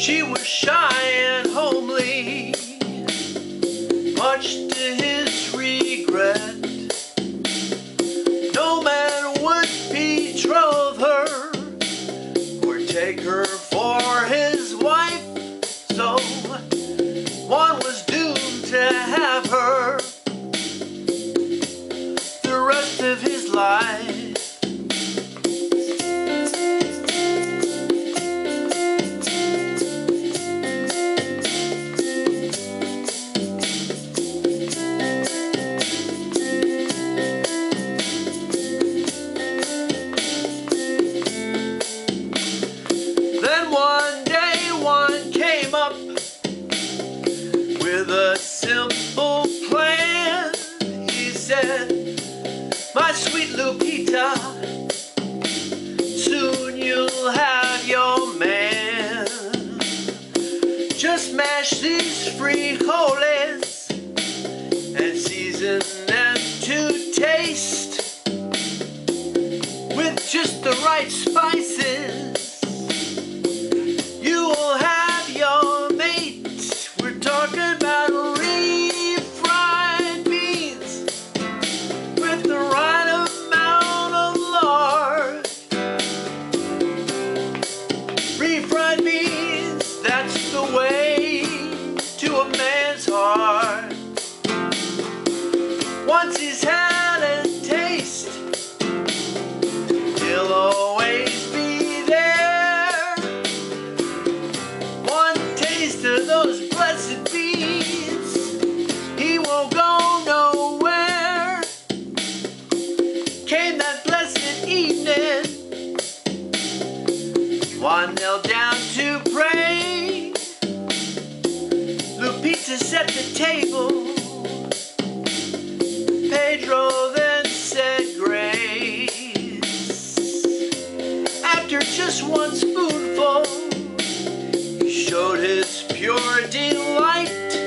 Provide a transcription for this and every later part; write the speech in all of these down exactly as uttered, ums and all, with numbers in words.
She was shy and homely, much to his regret. No man would betroth her or take her for his wife, so one was doomed to have her the rest of his life. One day one came up with a simple plan. He said, "My sweet Lupita, soon you'll have your man. Just mash these frijoles and season them to taste with just the right spices. You will have your mate." We're talking about refried beans with the right amount of lard. Refried beans, that's the way to a man's heart. Once he's had a taste, he'll always to those blessed beans. He won't go nowhere. Came that blessed evening, one knelt down to pray. Lupita set the table. Pedro then said grace. After just one spoonful, he showed his pure delight.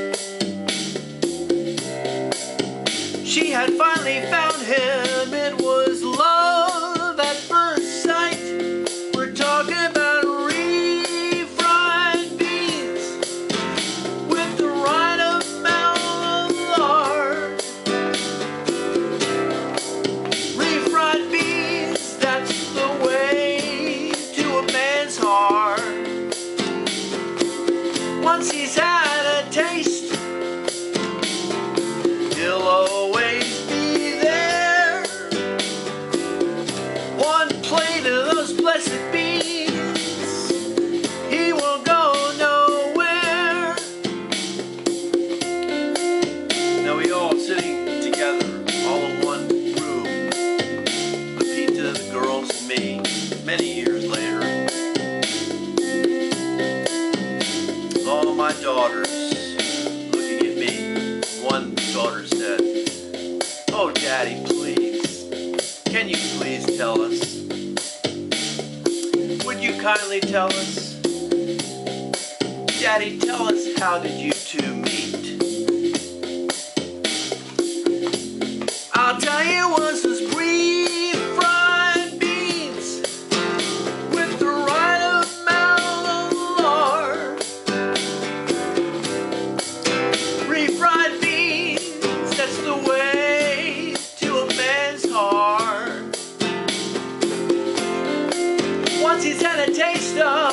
She had finally found him. It was love at first sight. We're talking about refried beans with the right amount of lard. Refried beans, that's the way to a man's heart. Once he's had a taste, he'll always be there. One plate of those blessed beans, he will go nowhere. Now we all sitting together, all in one room, Lupita, the girls, and me, many years later. All my daughters looking at me. One daughter said, "Oh, Daddy, please, can you please tell us? Would you kindly tell us? Daddy, tell us, how did you two meet?" I'll tell you, once was refried beans with the right amount of lard. Refried beans, that's the way to a man's heart. Once he's had a taste of